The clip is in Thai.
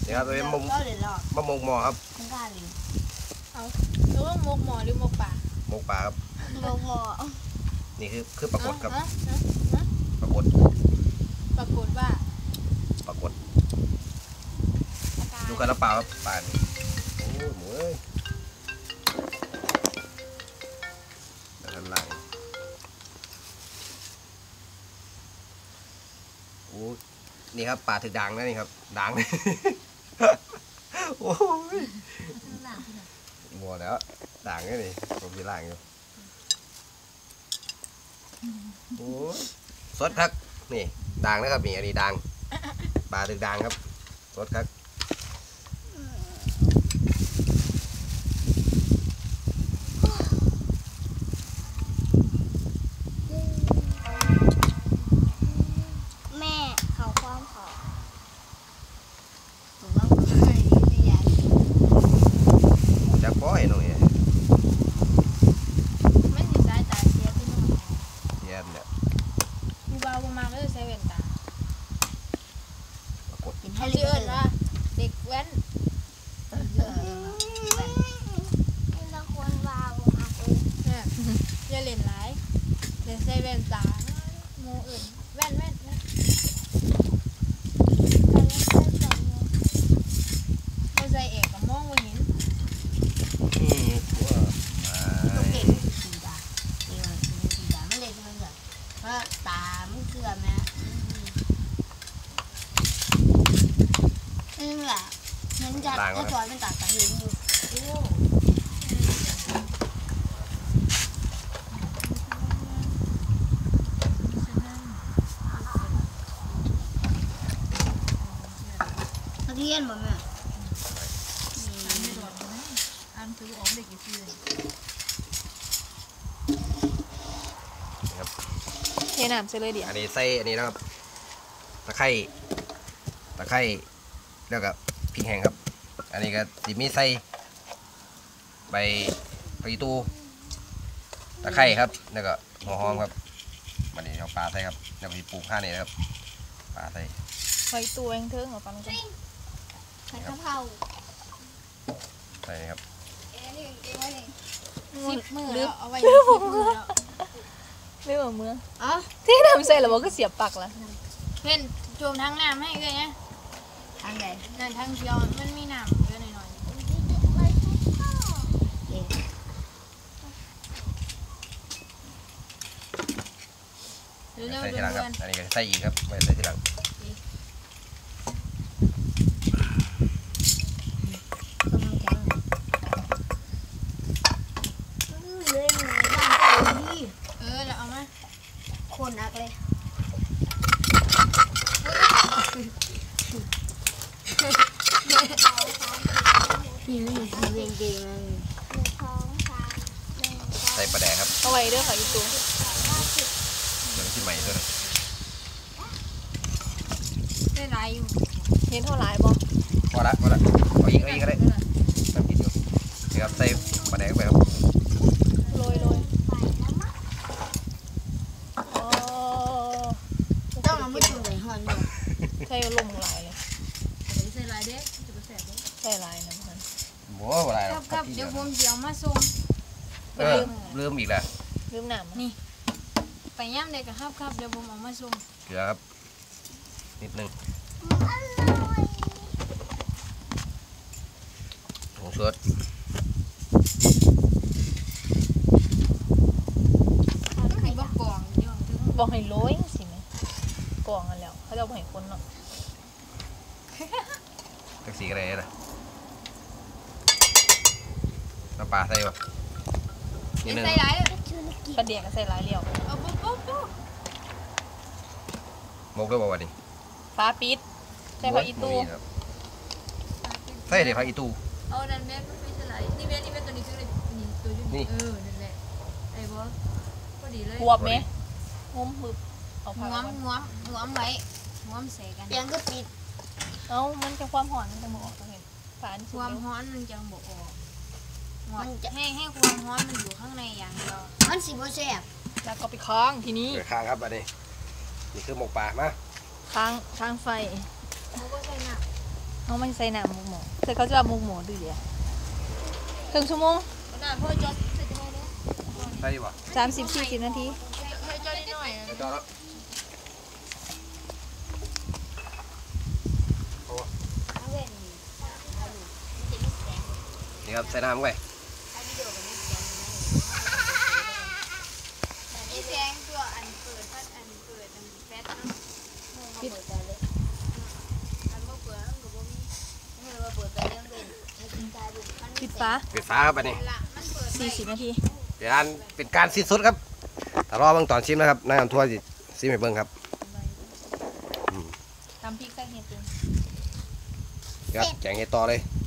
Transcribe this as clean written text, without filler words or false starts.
นี่ครับเป็นมุมหมอครับเอาหรือว่ามกหมอหรือมกป่าหมกปลาครับมกหมอนี่คือปรากฏครับปรากฏว่าปรากฏดูกันแล้วเปล่าครับปลานี่โอ้หมูเอ้ยด้านล่างโอ้นี่ครับปลาถึงด่างนะนี่ครับด่างโอ้ยหมดแล้วด่างนี่ผมมีล่างอยู่โอ้สดครับนี่ด่างนะครับนี่อันนี้ด่างปลาถึงด่างครับสดครับแม่เขาความขอผมว่าไม่อยากจะป้อยหน่อยไม่ดีสายตาเสียที่นู่นเย็นเนี่ยมีเบาประมาณก็จะใช้เวนตากินเขาให้ชื่อเอิญว่าเด็กแว้นนี่ละคนวาวมากเลยเนี่ยอย่าเล่นหลายเล่นใช้เวนตาโมอื่นแว่นเขาใส่เอกกับมองว่าเห็นลูกเก่งสีดานี่มันสีดาไม่เลยใช่ไหมเนี่ยเพราะตาไม่เกลือแม่นี่แหละเห็นจัดก็สอนเป็นตาเห็นอยู่นักเรียนบ่แม่อันคือออกเด็กกี่ปีเลยเทน้ำใส่เลยดิอันนี้ใส่อันนี้นะครับตะไคร้แล้วก็พริกแห้งครับอันนี้ก็สิมีใส่ใบตูตะไคร้ครับแล้วก็หัวหอมครับวันนี้เอาปลาใส่ครับแล้วก็ปลูกข้าวนี่นะครับปลาใส่ไฟตัวเองเทิงเหรอปังจังใส่กะเพราใส่ครับ 10 มือแล้วเอาไว้10 มือแล้วไม่เหมือนเมืองที่ทำเสร็จแล้วมันก็เสียบปักแล้วเพ่นโจมทั้งน้ำให้เลยนะทางไหนนั่นทางเชียวมันมีน้ำเยอะหน่อยใส่ทีหลังครับอันนี้ก็ใส่อีกครับไม่ใส่ทีหลังแล้วเอามาคนนักเลยนี่มันอยู่ที่เวงเกงเลยใส่ปลาแดกครับเอาไว้ด้วยค่ะอีตัวเดี๋ยวที่ใหม่ด้วยได้ลายอยู่เห็นเท่าไรบ่พอละเอาอีกก็ได้ต้องกินอยู่นี่ครับใส่ปลาแดกไปครับโรยต้องเอาไม่ถูกเลยหอนอยู่ใส่ลงหลายเลยใส่ลายเด้จะไปแสบเด้ใส่ลายนะมันโว้อะไรครับเดี๋ยวผมเดี๋ยวมาส่งลืมอีกแล้วลืมหนามนี่ไปย่ำเด็กกับครับเดี๋ยวผมเอามาส่งเกลือครับนิดนึงผงชูรสบอกให้โรยสิไหมกล่องกันแล้วเขาจะบอกให้คนเนาะตักสีอะไรนะน้ำปลาใส่ป่ะนิดนึงใส่หลายประเดี๋ยวก็ใส่หลายเลี้ยวหมกด้วยป่ะวันนี้ฟ้าปิดใส่ผักอีตูใส่เดี๋ยวผักอีตูเอานั่นแม่ไม่ใช่ไรนี่แม่ตัวนี้ซื้อเลยนี่ตัวนี้นั่นแหละไอ้บอสพอดีเลยหัวไหมงมบึบเอาผักงวมไว้งวมเสกันยังก็ปิดเอามันจะความหอนมันจะบอกเห็นฝานความร้อนมันจะบอกออกให้ความร้อนมันอยู่ข้างในอย่างเดียวมันสีโบแซ่บแล้วก็ไปค้างทีนี้ค้างครับอันนี้นี่คือหมกปลามาค้างไฟเขาก็ใส่หนักเขาไม่ใส่น้ำมุกหมูแต่เขาจะเอามุกหมูดูเดียวครึ่งชั่วโมงพ่อจอดใส่จะได้ใส่ดีป่ะ 30-40 นาทีให้จอดนิดหน่อยใส่จอแล้วนี่ครับใส่น้ำไว้นี่แดงตัวอันเปิดพัดอันเปิดอันแฟตเนาะปิดใจเลยอันบ่เปิดอันก็บ่มีเมื่อเราเปิดใจเรื่องเป็นให้กินใจบุกปิดฝาปิดฝาครับอันนี้ละมันเปิด40 นาทีเป็นการสิ้นสุดครับแต่รอเบิ่งตอนชิมนะครับนายทำทัวร์สิซิมให้เบิ่งครับตำพริกใส่เห็ดเองครับแกงเห็ดต่อเลย